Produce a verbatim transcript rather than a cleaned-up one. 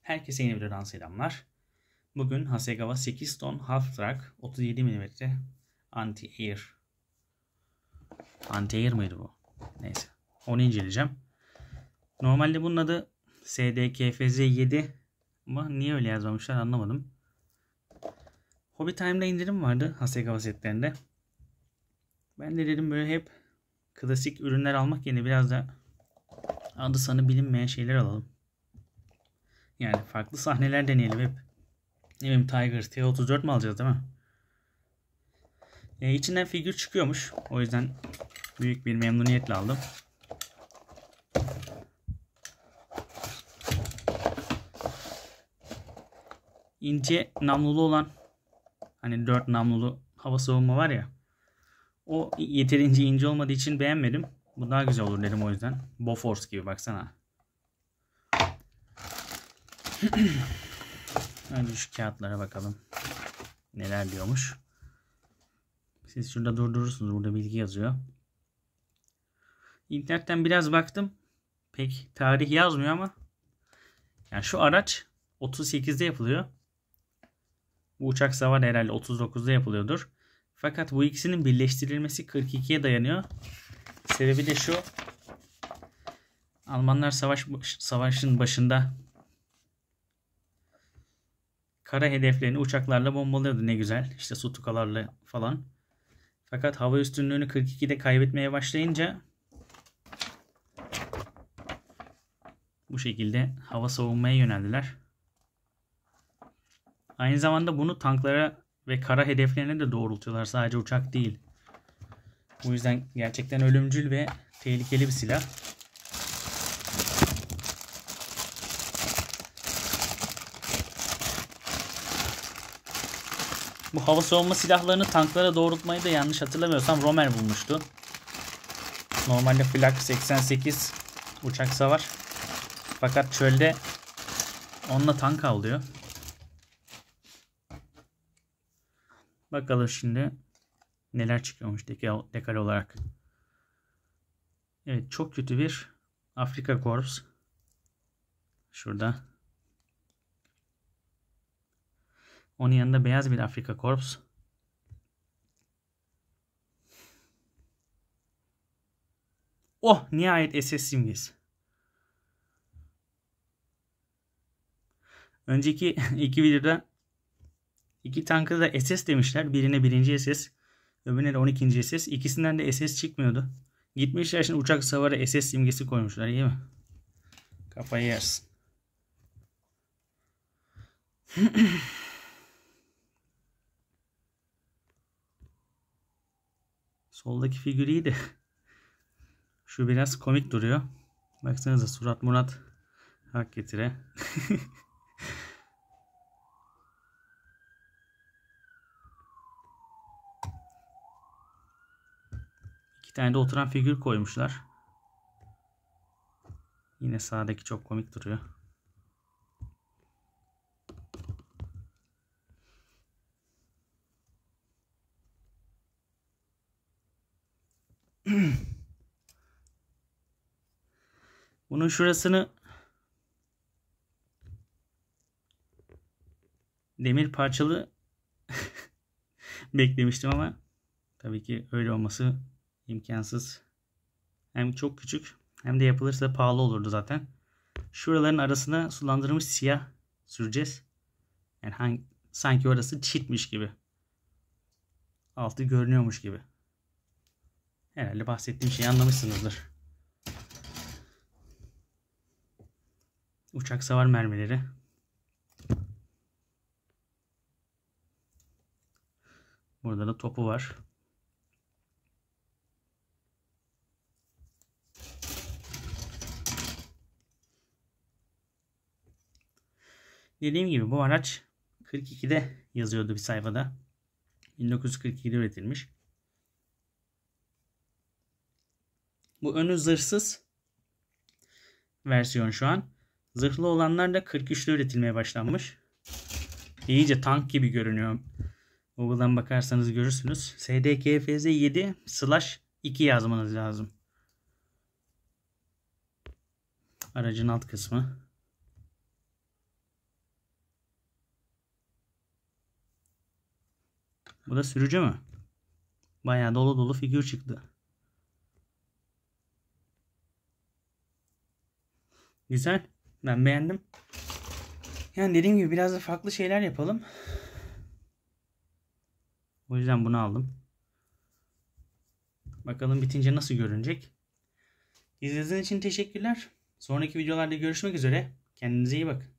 Herkese yeni bir videodan selamlar. Bugün Hasegawa sekiz ton Half Track otuz yedi milimetre Anti-Air. Anti-Air mıydı bu? Neyse. Onu inceleyeceğim. Normalde bunun adı S D K F Z yedi ama niye öyle yazmamışlar anlamadım. Hobby Time'da indirim vardı Hasegawa setlerinde. Ben de dedim böyle hep klasik ürünler almak yerine biraz da adı sanı bilinmeyen şeyler alalım. Yani farklı sahneler deneyelim hep. Ne bileyim Tiger T otuz dört mi alacağız değil mi? E, içinden figür çıkıyormuş. O yüzden büyük bir memnuniyetle aldım. İnce namlulu olan hani dört namlulu hava savunma var ya. O yeterince ince olmadığı için beğenmedim. Bu daha güzel olur dedim o yüzden. Bofors gibi baksana. Önce şu kağıtlara bakalım. Neler diyormuş. Siz şurada durdurursunuz. Burada bilgi yazıyor. İnternetten biraz baktım. Pek tarih yazmıyor ama. Yani şu araç otuz sekizde yapılıyor. Bu uçak savar herhalde otuz dokuzda yapılıyordur. Fakat bu ikisinin birleştirilmesi kırk ikiye dayanıyor. Sebebi de şu. Almanlar savaş savaşın başında kara hedeflerini uçaklarla bombalıyordu, ne güzel. İşte su tukalarla falan. Fakat hava üstünlüğünü kırk ikide kaybetmeye başlayınca bu şekilde hava savunmaya yöneldiler. Aynı zamanda bunu tanklara ve kara hedeflerine de doğrultuyorlar. Sadece uçak değil. Bu yüzden gerçekten ölümcül ve tehlikeli bir silah. Bu hava savunma silahlarını tanklara doğrultmayı da yanlış hatırlamıyorsam Rommel bulmuştu. Normalde Flak seksen sekiz uçak savar. Fakat çölde onunla tank avlıyor. Bakalım şimdi neler çıkıyormuş dekal olarak. Evet, çok kötü bir Afrika Korps. Şurada. Onun yanında beyaz bir Afrika Korps. Oh, nihayet S S simgesi. Önceki iki videoda iki tankı da S S demişler. Birine birinci S S, öbürüne de on ikinci S S. İkisinden de S S çıkmıyordu. Gitmişler şimdi uçak savarı S S simgesi koymuşlar, iyi mi? Kafayı yersin. Soldaki figür iyi de şu biraz komik duruyor. Baksanıza, surat murat hak getire. İki tane de oturan figür koymuşlar. Yine sağdaki çok komik duruyor. Bunun şurasını demir parçalı beklemiştim ama tabii ki öyle olması imkansız. Hem çok küçük hem de yapılırsa pahalı olurdu zaten. Şuraların arasına sulandırılmış siyah süreceğiz. Yani hangi, sanki orası çitmiş gibi. Altı görünüyormuş gibi. Herhalde bahsettiğim şeyi anlamışsınızdır. Uçak savar mermileri. Burada da topu var. Dediğim gibi bu araç kırk ikide yazıyordu bir sayfada. bin dokuz yüz kırk ikide üretilmiş. Bu önü zırhsız versiyon şu an. Zırhlı olanlar da kırk üçte üretilmeye başlanmış. İyice tank gibi görünüyor. Google'dan bakarsanız görürsünüz. S D K F Z yedi slash iki yazmanız lazım. Aracın alt kısmı. Bu da sürücü mü? Bayağı dolu dolu figür çıktı. Güzel. Ben beğendim. Yani dediğim gibi biraz da farklı şeyler yapalım. O yüzden bunu aldım. Bakalım bitince nasıl görünecek. İzlediğiniz için teşekkürler. Sonraki videolarda görüşmek üzere. Kendinize iyi bakın.